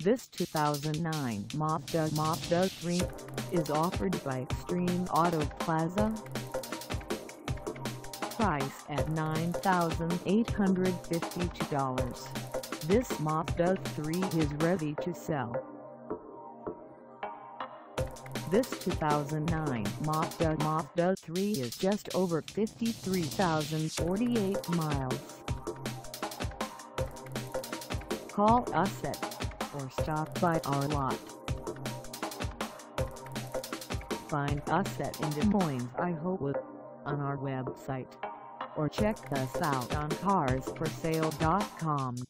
This 2009 Mazda 3 is offered by Extreme Auto Plaza. Price at $9,852. This Mazda 3 is ready to sell. This 2009 Mazda 3 is just over 53,048 miles. Call us at or stop by our lot. Find us at in Des Moines, Iowa on our website, or check us out on carsforsale.com.